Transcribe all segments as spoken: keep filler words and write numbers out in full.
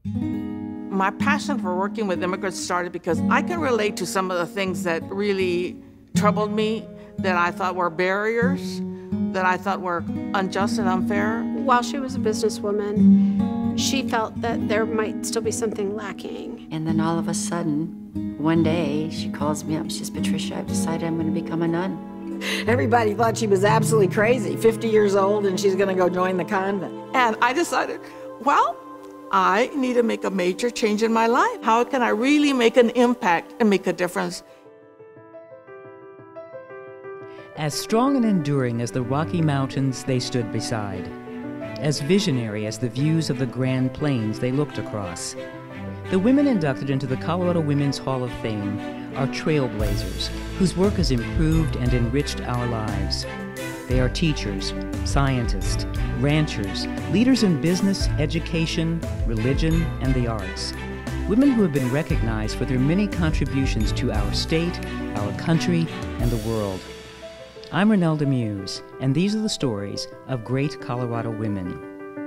My passion for working with immigrants started because I can relate to some of the things that really troubled me, that I thought were barriers, that I thought were unjust and unfair. While she was a businesswoman, she felt that there might still be something lacking. And then all of a sudden, one day, she calls me up. She says, Patricia, I've decided I'm going to become a nun. Everybody thought she was absolutely crazy, fifty years old, and she's going to go join the convent. And I decided, well, I need to make a major change in my life. How can I really make an impact and make a difference? As strong and enduring as the Rocky Mountains they stood beside, as visionary as the views of the Grand Plains they looked across, the women inducted into the Colorado Women's Hall of Fame are trailblazers whose work has improved and enriched our lives. They are teachers, scientists, ranchers, leaders in business, education, religion, and the arts. Women who have been recognized for their many contributions to our state, our country, and the world. I'm Renelda Muse, and these are the stories of great Colorado women.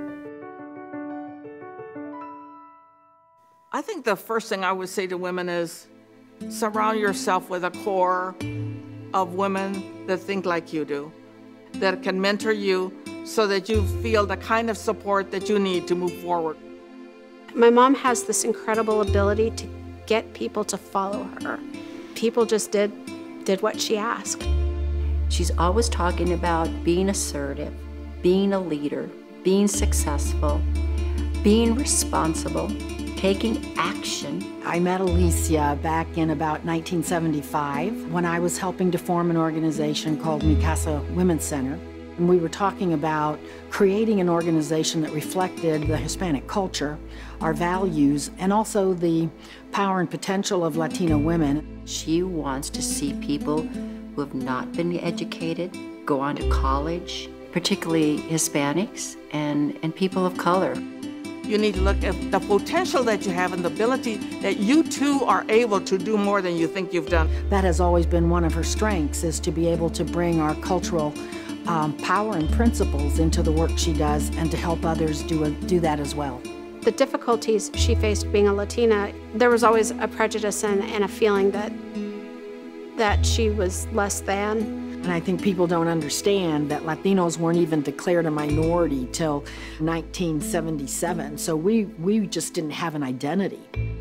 I think the first thing I would say to women is surround yourself with a core of women that think like you do, that can mentor you so that you feel the kind of support that you need to move forward. My mom has this incredible ability to get people to follow her. People just did, did what she asked. She's always talking about being assertive, being a leader, being successful, being responsible, taking action. I met Alicia back in about nineteen seventy-five when I was helping to form an organization called Mi Casa Women's Center. And we were talking about creating an organization that reflected the Hispanic culture, our values, and also the power and potential of Latina women. She wants to see people who have not been educated go on to college, particularly Hispanics and, and people of color. You need to look at the potential that you have and the ability that you too are able to do more than you think you've done. That has always been one of her strengths, is to be able to bring our cultural um, power and principles into the work she does and to help others do, a, do that as well. The difficulties she faced being a Latina, there was always a prejudice and, and a feeling that, that she was less than. And I think people don't understand that Latinos weren't even declared a minority till nineteen seventy-seven, so we, we just didn't have an identity.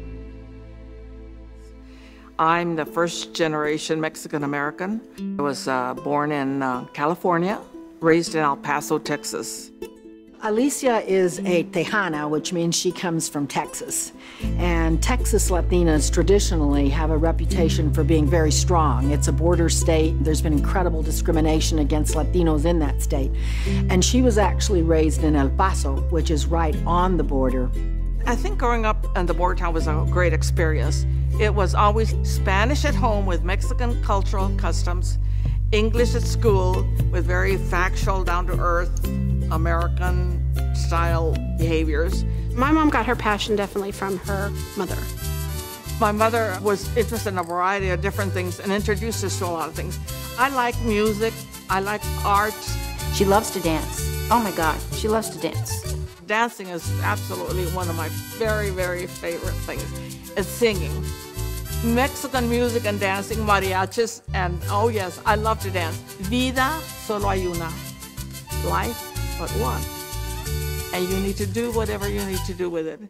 I'm the first generation Mexican-American. I was uh, born in uh, California, raised in El Paso, Texas. Alicia is a Tejana, which means she comes from Texas. And Texas Latinas traditionally have a reputation for being very strong. It's a border state. There's been incredible discrimination against Latinos in that state. And she was actually raised in El Paso, which is right on the border. I think growing up in the border town was a great experience. It was always Spanish at home with Mexican cultural customs, English at school with very factual, down-to-earth, American-style behaviors. My mom got her passion definitely from her mother. My mother was interested in a variety of different things and introduced us to a lot of things. I like music, I like arts. She loves to dance. Oh my God, she loves to dance. Dancing is absolutely one of my very, very favorite things. It's singing. Mexican music and dancing, mariachis, and oh yes, I love to dance. Vida solo hay una. Life but one. And you need to do whatever you need to do with it.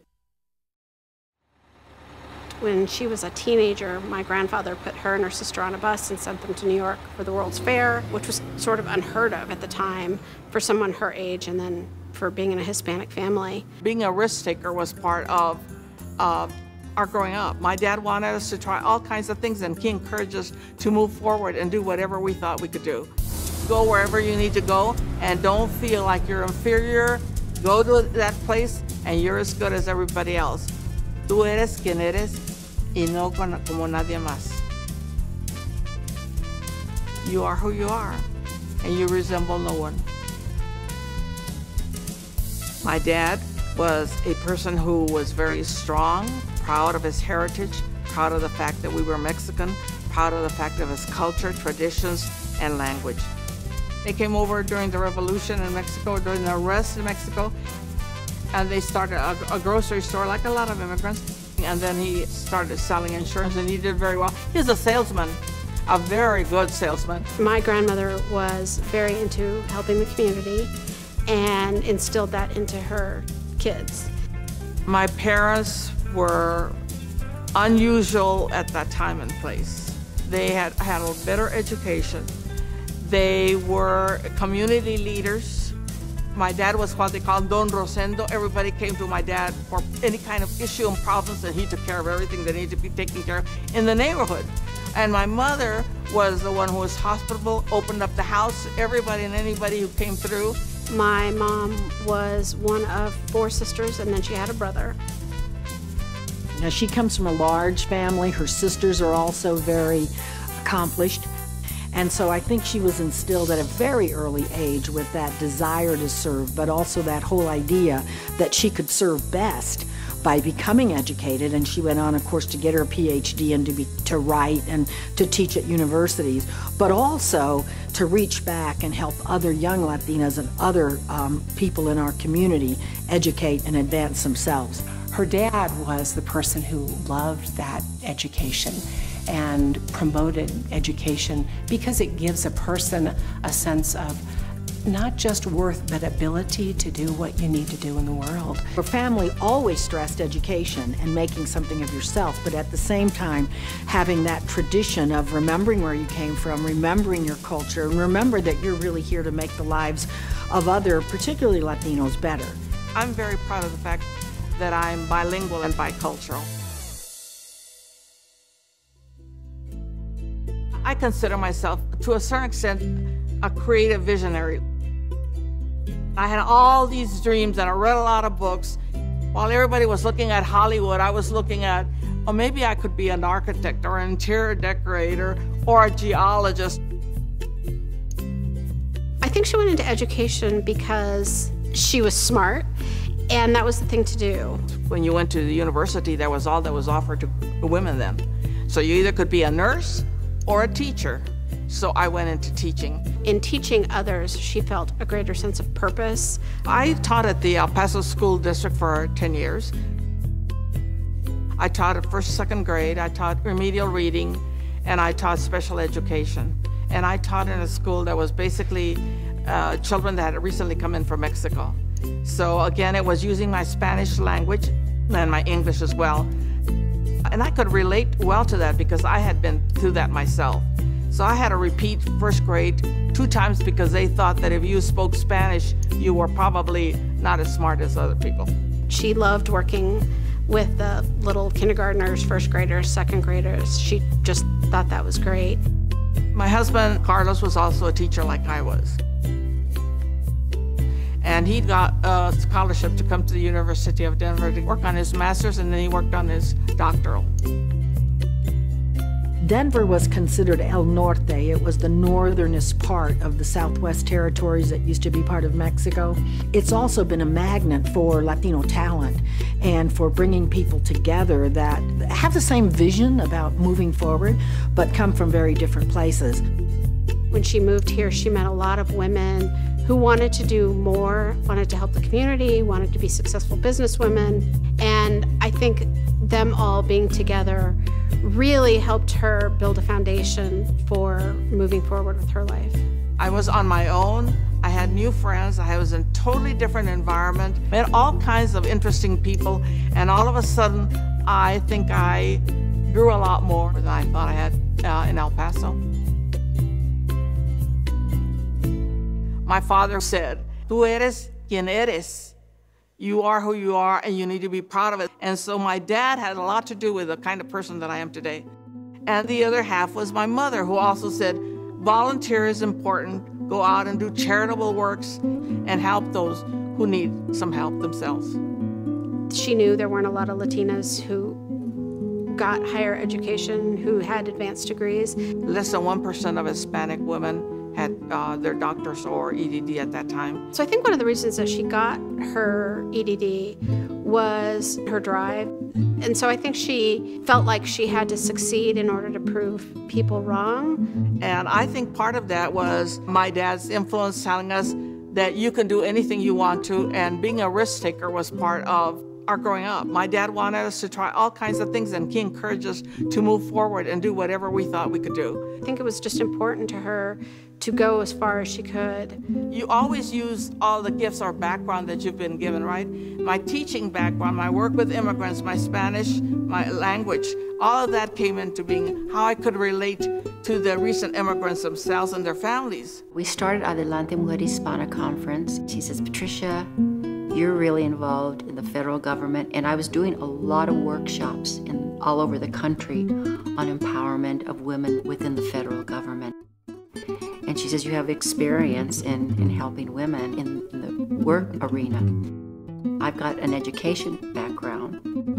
When she was a teenager, my grandfather put her and her sister on a bus and sent them to New York for the World's Fair, which was sort of unheard of at the time for someone her age and then for being in a Hispanic family. Being a risk taker was part of uh, our growing up. My dad wanted us to try all kinds of things, and he encouraged us to move forward and do whatever we thought we could do. Go wherever you need to go, and don't feel like you're inferior. Go to that place, and you're as good as everybody else. Tú eres quien eres, y no como nadie más. You are who you are, and you resemble no one. My dad was a person who was very strong, proud of his heritage, proud of the fact that we were Mexican, proud of the fact of his culture, traditions, and language. They came over during the revolution in Mexico, during the arrest in Mexico. and they started a, a grocery store like a lot of immigrants. And then he started selling insurance, and he did very well. He's a salesman, a very good salesman. My grandmother was very into helping the community and instilled that into her kids. My parents were unusual at that time and place. They had had a better education. They were community leaders. My dad was what they called Don Rosendo. Everybody came to my dad for any kind of issue and problems, and he took care of everything that needed to be taken care of in the neighborhood. And my mother was the one who was hospitable, opened up the house, everybody and anybody who came through. My mom was one of four sisters, and then she had a brother. Now, she comes from a large family. Her sisters are also very accomplished. And so I think she was instilled at a very early age with that desire to serve, but also that whole idea that she could serve best by becoming educated. And she went on, of course, to get her P H D and to, be, to write and to teach at universities, but also to reach back and help other young Latinas and other um, people in our community educate and advance themselves. Her dad was the person who loved that education and promoted education because it gives a person a sense of not just worth, but ability to do what you need to do in the world. Her family always stressed education and making something of yourself, but at the same time having that tradition of remembering where you came from, remembering your culture, and remember that you're really here to make the lives of other, particularly Latinos, better. I'm very proud of the fact that I'm bilingual and bicultural. I consider myself, to a certain extent, a creative visionary. I had all these dreams and I read a lot of books. While everybody was looking at Hollywood, I was looking at, oh, maybe I could be an architect or an interior decorator or a geologist. I think she went into education because she was smart, and that was the thing to do. When you went to the university, that was all that was offered to women then. So you either could be a nurse or a teacher. So I went into teaching. In teaching others, she felt a greater sense of purpose. I taught at the El Paso School District for ten years. I taught at first, second grade. I taught remedial reading, and I taught special education. And I taught in a school that was basically uh, children that had recently come in from Mexico. So again, it was using my Spanish language and my English as well. And I could relate well to that because I had been through that myself. So I had to repeat first grade two times because they thought that if you spoke Spanish, you were probably not as smart as other people. She loved working with the little kindergartners, first graders, second graders. She just thought that was great. My husband, Carlos, was also a teacher like I was. And he got a scholarship to come to the University of Denver to work on his master's, and then he worked on his doctoral. Denver was considered El Norte. It was the northernest part of the Southwest Territories that used to be part of Mexico. It's also been a magnet for Latino talent and for bringing people together that have the same vision about moving forward, but come from very different places. When she moved here, she met a lot of women who wanted to do more, wanted to help the community, wanted to be successful businesswomen. And I think them all being together really helped her build a foundation for moving forward with her life. I was on my own. I had new friends. I was in a totally different environment. Met all kinds of interesting people. And all of a sudden, I think I grew a lot more than I thought I had uh, in El Paso. My father said, "Tú eres quien eres. You are who you are, and you need to be proud of it." And so my dad had a lot to do with the kind of person that I am today. And the other half was my mother, who also said, volunteer is important. Go out and do charitable works and help those who need some help themselves. She knew there weren't a lot of Latinas who got higher education, who had advanced degrees. Less than one percent of Hispanic women had uh, their doctors or E D D at that time. So I think one of the reasons that she got her E D D was her drive. And so I think she felt like she had to succeed in order to prove people wrong. And I think part of that was my dad's influence telling us, that you can do anything you want to, and being a risk taker was part of our growing up. My dad wanted us to try all kinds of things, and he encouraged us to move forward and do whatever we thought we could do. I think it was just important to her to go as far as she could. You always use all the gifts or background that you've been given, right? My teaching background, my work with immigrants, my Spanish, my language, all of that came into being how I could relate to the recent immigrants themselves and their families. We started Adelante Mujer Hispana conference. She says, Patricia, you're really involved in the federal government, and I was doing a lot of workshops in, all over the country on empowerment of women within the federal government. And she says, you have experience in, in helping women in, in the work arena. I've got an education background.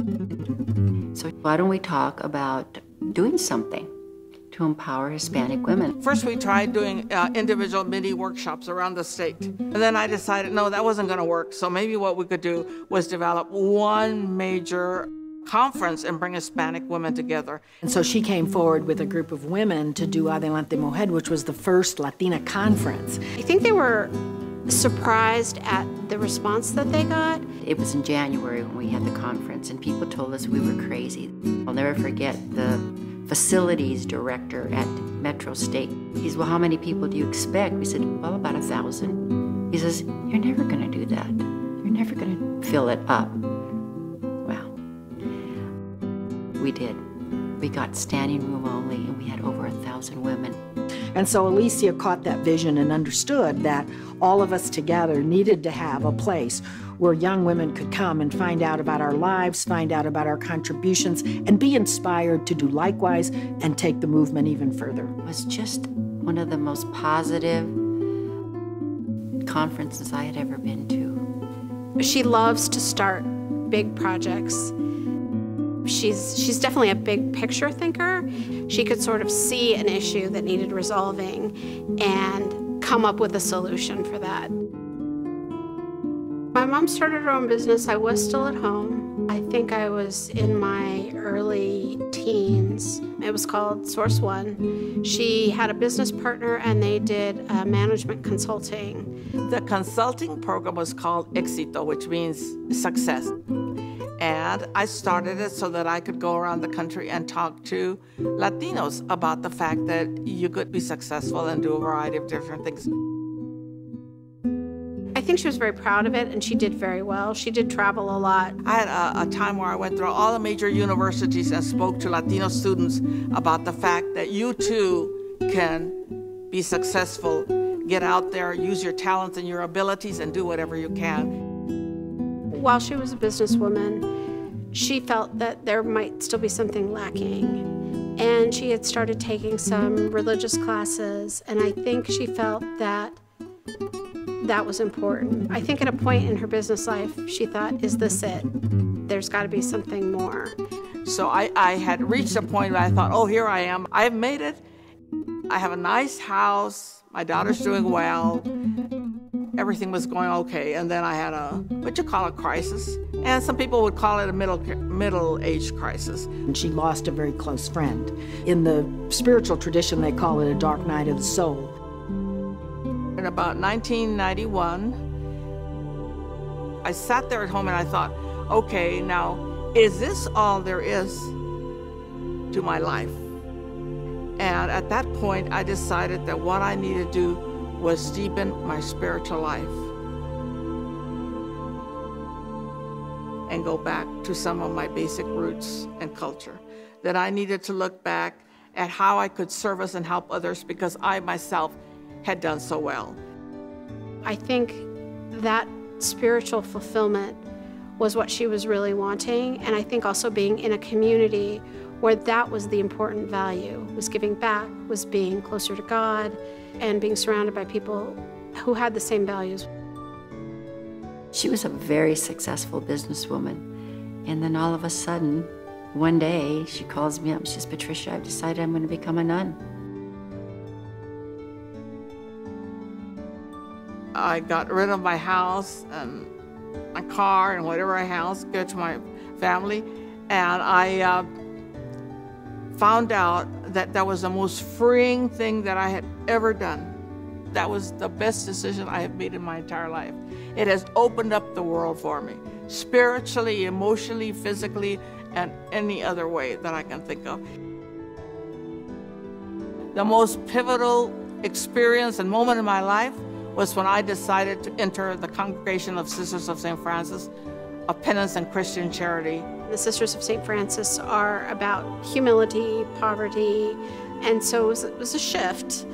So why don't we talk about doing something to empower Hispanic women? First, we tried doing uh, individual mini workshops around the state. And then I decided, no, that wasn't going to work. So maybe what we could do was develop one major conference and bring Hispanic women together. And so she came forward with a group of women to do Adelante Mujer, which was the first Latina conference. I think they were surprised at the response that they got. It was in January when we had the conference, and people told us we were crazy. I'll never forget the facilities director at Metro State. He says, well, how many people do you expect? We said, well, about a thousand. He says, you're never going to do that. You're never going to fill it up. Well, we did. We got standing room only, and we had over a thousand women. And so Alicia caught that vision and understood that all of us together needed to have a place where young women could come and find out about our lives, find out about our contributions, and be inspired to do likewise and take the movement even further. It was just one of the most positive conferences I had ever been to. She loves to start big projects. She's, she's definitely a big picture thinker. She could sort of see an issue that needed resolving and come up with a solution for that. My mom started her own business. I was still at home. I think I was in my early teens. It was called Source One. She had a business partner, and they did uh, management consulting. The consulting program was called Éxito, which means success. And I started it so that I could go around the country and talk to Latinos about the fact that you could be successful and do a variety of different things. I think she was very proud of it, and she did very well. She did travel a lot. I had a, a time where I went through all the major universities and spoke to Latino students about the fact that you too can be successful, get out there, use your talents and your abilities, and do whatever you can. While she was a businesswoman, she felt that there might still be something lacking. And she had started taking some religious classes, and I think she felt that that was important. I think at a point in her business life, she thought, is this it? There's got to be something more. So I, I had reached a point where I thought, oh, here I am. I've made it. I have a nice house. My daughter's doing well. Everything was going okay, and then I had a, what you call a crisis, and some people would call it a middle, middle-age crisis. And she lost a very close friend. In the spiritual tradition, they call it a dark night of the soul. In about nineteen ninety-one, I sat there at home and I thought, okay, now, is this all there is to my life? And at that point, I decided that what I needed to do was deepen my spiritual life and go back to some of my basic roots and culture. That I needed to look back at how I could service and help others because I myself had done so well. I think that spiritual fulfillment was what she was really wanting, and I think also being in a community where that was the important value, was giving back, was being closer to God, and being surrounded by people who had the same values. She was a very successful businesswoman, and then all of a sudden, one day, she calls me up and she says, Patricia, I've decided I'm going to become a nun. I got rid of my house and my car and whatever I house, go to my family, and I uh, found out that that was the most freeing thing that I had ever done. that was the best decision I have made in my entire life. It has opened up the world for me, spiritually, emotionally, physically, and any other way that I can think of. The most pivotal experience and moment in my life was when I decided to enter the Congregation of Sisters of Saint Francis, a penance and Christian charity. The Sisters of Saint Francis are about humility, poverty, and so it was, it was a shift.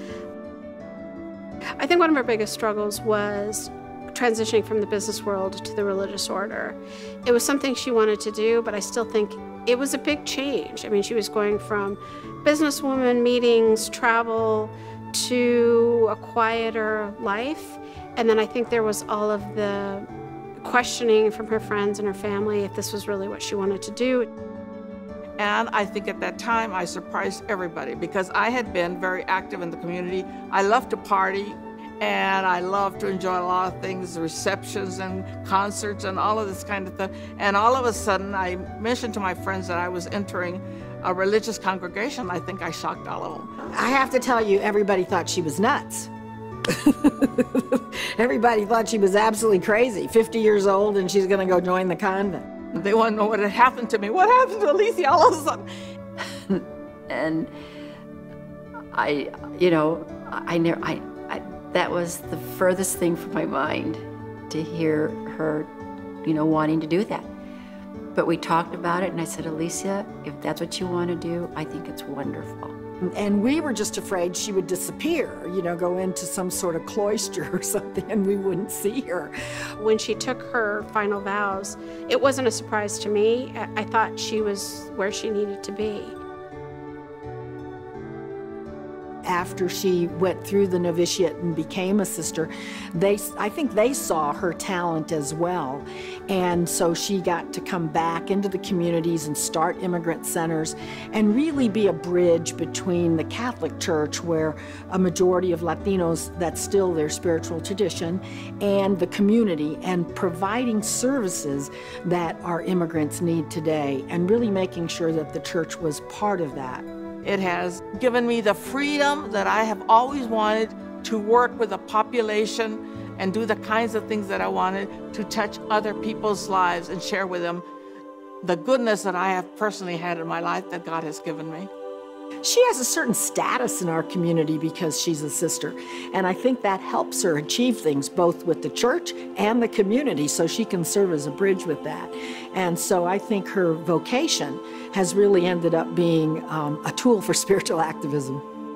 I think one of her biggest struggles was transitioning from the business world to the religious order. It was something she wanted to do, but I still think it was a big change. I mean, she was going from businesswoman meetings, travel, to a quieter life. And then I think there was all of the questioning from her friends and her family if this was really what she wanted to do. And I think at that time I surprised everybody because I had been very active in the community. I love to party and I love to enjoy a lot of things, receptions and concerts and all of this kind of stuff. And all of a sudden I mentioned to my friends that I was entering a religious congregation. I think I shocked all of them. I have to tell you, everybody thought she was nuts. Everybody thought she was absolutely crazy, fifty years old, and she's going to go join the convent. They want to know what had happened to me. What happened to Alicia all of a sudden? And I, you know, I never, I, I, that was the furthest thing from my mind to hear her, you know, wanting to do that. But we talked about it, and I said, Alicia, if that's what you want to do, I think it's wonderful. And we were just afraid she would disappear, you know, go into some sort of cloister or something, and we wouldn't see her. When she took her final vows, it wasn't a surprise to me. I thought she was where she needed to be. After she went through the novitiate and became a sister, they, I think they saw her talent as well. And so she got to come back into the communities and start immigrant centers and really be a bridge between the Catholic Church, where a majority of Latinos, that's still their spiritual tradition, and the community, and providing services that our immigrants need today, and really making sure that the church was part of that. It has given me the freedom that I have always wanted to work with the population and do the kinds of things that I wanted, to touch other people's lives and share with them the goodness that I have personally had in my life that God has given me. She has a certain status in our community because she's a sister, and I think that helps her achieve things both with the church and the community, so she can serve as a bridge with that. And so I think her vocation has really ended up being um, a tool for spiritual activism.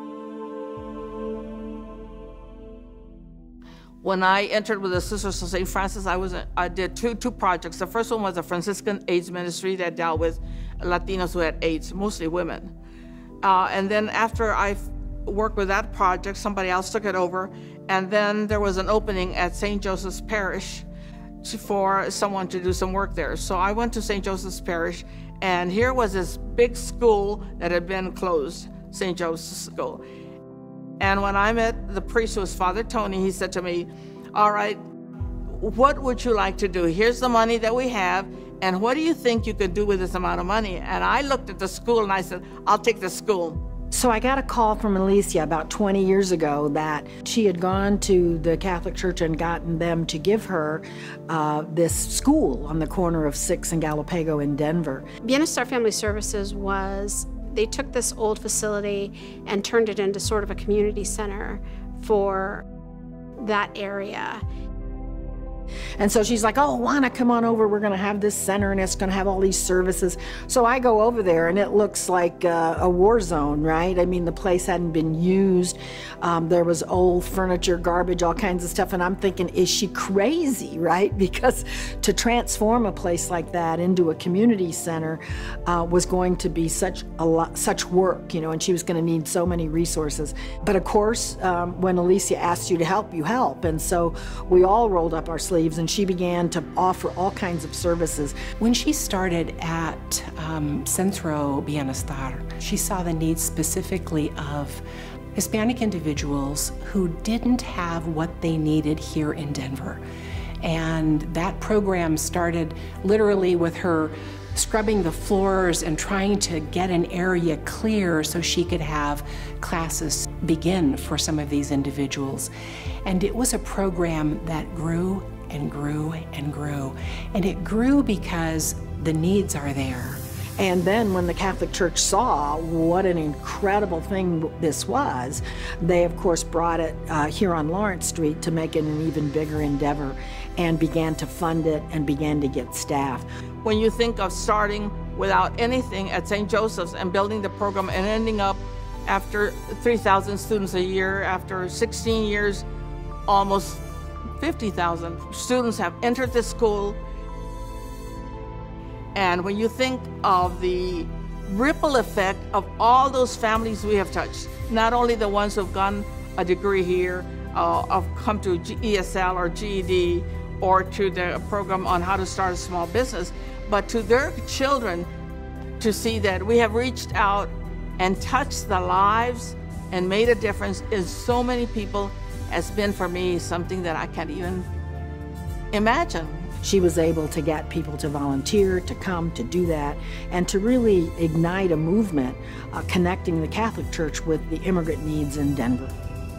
When I entered with the Sisters of Saint Francis, I was I did two two projects. The first one was a Franciscan AIDS ministry that dealt with Latinos who had AIDS, mostly women. Uh, and then after I worked with that project, somebody else took it over, and then there was an opening at Saint Joseph's Parish for someone to do some work there. So I went to Saint Joseph's Parish, and here was this big school that had been closed, Saint Joseph's School. And when I met the priest, who was Father Tony, he said to me, all right, what would you like to do? Here's the money that we have, and what do you think you could do with this amount of money? And I looked at the school and I said, I'll take the school. So I got a call from Alicia about twenty years ago that she had gone to the Catholic Church and gotten them to give her uh, this school on the corner of sixth and Galapago in Denver. Bienestar Family Services was, they took this old facility and turned it into sort of a community center for that area. And so she's like, oh, Juana, come on over. We're going to have this center, and it's going to have all these services. So I go over there, and it looks like uh, a war zone, right? I mean, the place hadn't been used. Um, there was old furniture, garbage, all kinds of stuff. And I'm thinking, is she crazy, right? Because to transform a place like that into a community center uh, was going to be such a lot, such work, you know, and she was going to need so many resources. But of course, um, when Alicia asks you to help, you help. And so we all rolled up our sleeves, and she began to offer all kinds of services. When she started at um, Centro Bienestar, she saw the needs specifically of Hispanic individuals who didn't have what they needed here in Denver. And that program started literally with her scrubbing the floors and trying to get an area clear so she could have classes begin for some of these individuals. And it was a program that grew and grew and grew. And it grew because the needs are there. And then when the Catholic Church saw what an incredible thing this was, they of course brought it uh, here on Lawrence Street to make it an even bigger endeavor and began to fund it and began to get staff. When you think of starting without anything at Saint Joseph's and building the program and ending up after three thousand students a year, after sixteen years, almost fifty thousand students have entered this school. And when you think of the ripple effect of all those families we have touched, not only the ones who've gotten a degree here, uh, have come to E S L or G E D, or to the program on how to start a small business, but to their children, to see that we have reached out and touched the lives and made a difference in so many people has been for me something that I can't even imagine. She was able to get people to volunteer, to come, to do that, and to really ignite a movement uh, connecting the Catholic Church with the immigrant needs in Denver.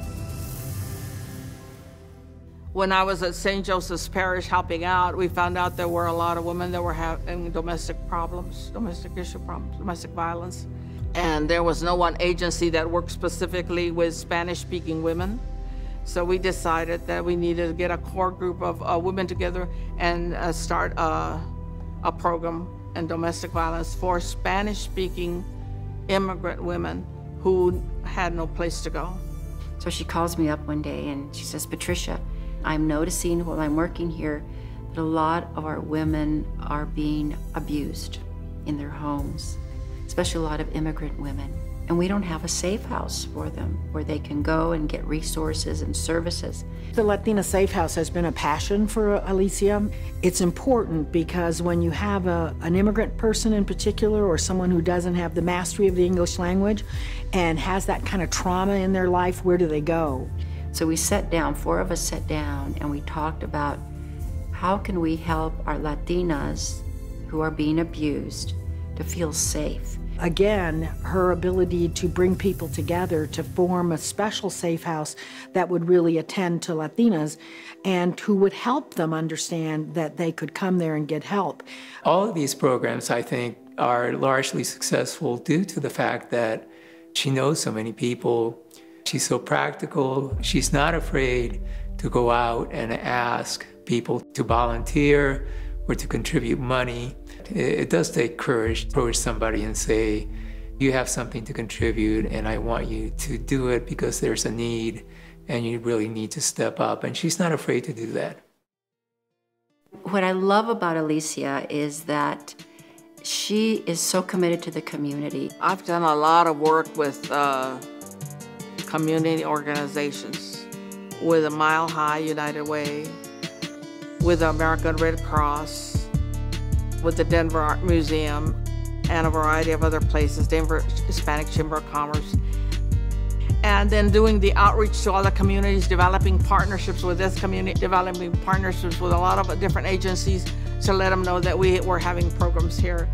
When I was at Saint Joseph's Parish helping out, we found out there were a lot of women that were having domestic problems, domestic issue problems, domestic violence. And there was no one agency that worked specifically with Spanish-speaking women. So we decided that we needed to get a core group of uh, women together and uh, start a, a program in domestic violence for Spanish-speaking immigrant women who had no place to go. So she calls me up one day and she says, Patricia, I'm noticing while I'm working here that a lot of our women are being abused in their homes, especially a lot of immigrant women. And we don't have a safe house for them where they can go and get resources and services. The Latina Safe House has been a passion for Alicia. It's important because when you have a, an immigrant person in particular, or someone who doesn't have the mastery of the English language and has that kind of trauma in their life, where do they go? So we sat down, four of us sat down, and we talked about how can we help our Latinas who are being abused to feel safe. Again, her ability to bring people together to form a special safe house that would really attend to Latinas and who would help them understand that they could come there and get help. All of these programs, I think, are largely successful due to the fact that she knows so many people. She's so practical. She's not afraid to go out and ask people to volunteer or to contribute money. It does take courage to approach somebody and say, you have something to contribute and I want you to do it because there's a need and you really need to step up. And she's not afraid to do that. What I love about Alicia is that she is so committed to the community. I've done a lot of work with uh, community organizations, with the Mile High United Way, with the American Red Cross, with the Denver Art Museum, and a variety of other places, Denver Hispanic Chamber of Commerce. And then doing the outreach to all the communities, developing partnerships with this community, developing partnerships with a lot of different agencies to let them know that we were having programs here.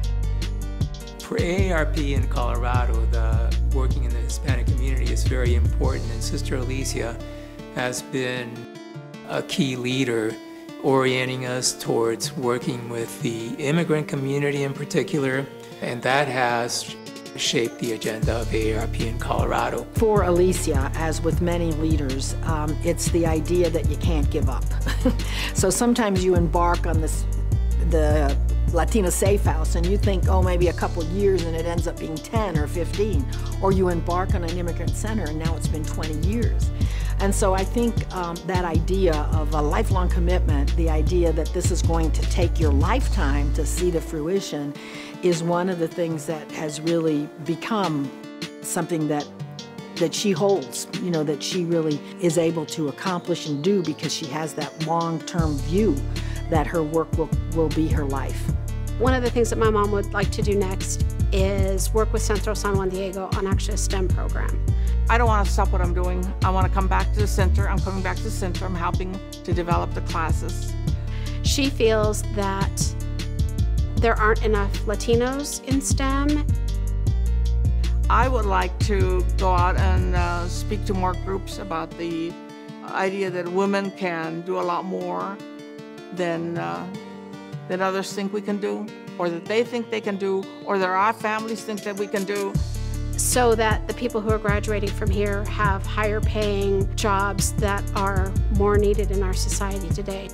For A A R P in Colorado, the working in the Hispanic community is very important, and Sister Alicia has been a key leader orienting us towards working with the immigrant community in particular, and that has shaped the agenda of A A R P in Colorado. For Alicia, as with many leaders, um, it's the idea that you can't give up. So sometimes you embark on this, the Latina Safe House, and you think, oh, maybe a couple of years, and it ends up being ten or fifteen. Or you embark on an immigrant center, and now it's been twenty years. And so I think um, that idea of a lifelong commitment, the idea that this is going to take your lifetime to see the fruition, is one of the things that has really become something that that she holds, you know, that she really is able to accomplish and do because she has that long-term view that her work will, will be her life. One of the things that my mom would like to do next is work with Centro San Juan Diego on actually a STEM program. I don't want to stop what I'm doing. I want to come back to the center. I'm coming back to the center. I'm helping to develop the classes. She feels that there aren't enough Latinos in STEM. I would like to go out and uh, speak to more groups about the idea that women can do a lot more than, uh, than others think we can do, or that they think they can do, or that our families think that we can do. So that the people who are graduating from here have higher paying jobs that are more needed in our society today.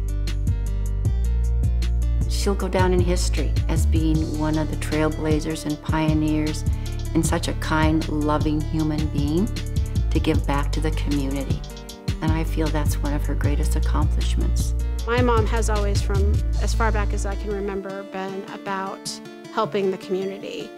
She'll go down in history as being one of the trailblazers and pioneers and such a kind, loving human being to give back to the community. And I feel that's one of her greatest accomplishments. My mom has always, from as far back as I can remember, been about helping the community.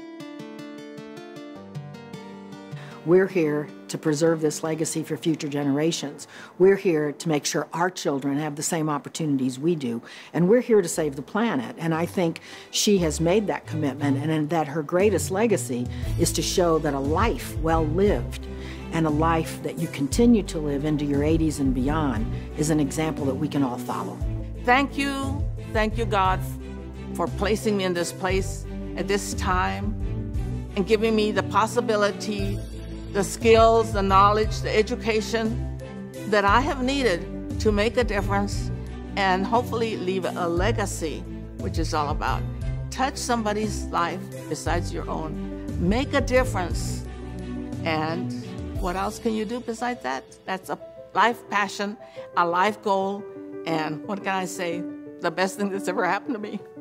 We're here to preserve this legacy for future generations. We're here to make sure our children have the same opportunities we do. And we're here to save the planet. And I think she has made that commitment, and that her greatest legacy is to show that a life well lived and a life that you continue to live into your eighties and beyond is an example that we can all follow. Thank you, thank you, God, for placing me in this place at this time and giving me the possibility, the skills, the knowledge, the education that I have needed to make a difference and hopefully leave a legacy, which is all about touch somebody's life besides your own. Make a difference. And what else can you do besides that? That's a life passion, a life goal, and what can I say? The best thing that's ever happened to me.